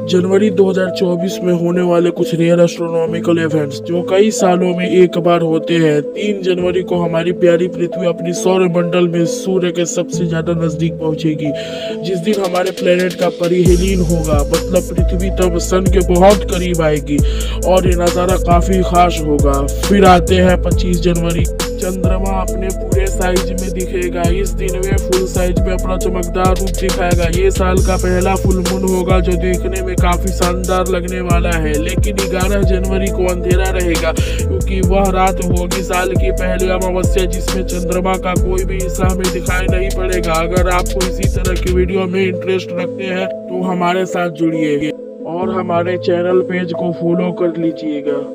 जनवरी 2024 में होने वाले कुछ रेयर एस्ट्रोनॉमिकल इवेंट्स जो कई सालों में एक बार होते हैं। 3 जनवरी को हमारी प्यारी पृथ्वी अपनी सौर मंडल में सूर्य के सबसे ज्यादा नजदीक पहुंचेगी, जिस दिन हमारे प्लेनेट का परिहेलीन होगा, मतलब पृथ्वी तब सन के बहुत करीब आएगी और ये नज़ारा काफी खास होगा। फिर आते हैं 25 जनवरी, चंद्रमा अपने पूरे साइज में दिखेगा। इस दिन वे फुल साइज में अपना चमकदार रूप दिखाएगा। ये साल का पहला फुल मून होगा जो देखने में काफी शानदार लगने वाला है। लेकिन 11 जनवरी को अंधेरा रहेगा क्योंकि वह रात होगी साल की पहली अमावस्या जिसमें चंद्रमा का कोई भी हिस्सा हमें दिखाई नहीं पड़ेगा। अगर आपको इसी तरह की वीडियो में इंटरेस्ट रखते हैं तो हमारे साथ जुड़िए और हमारे चैनल पेज को फॉलो कर लीजिएगा।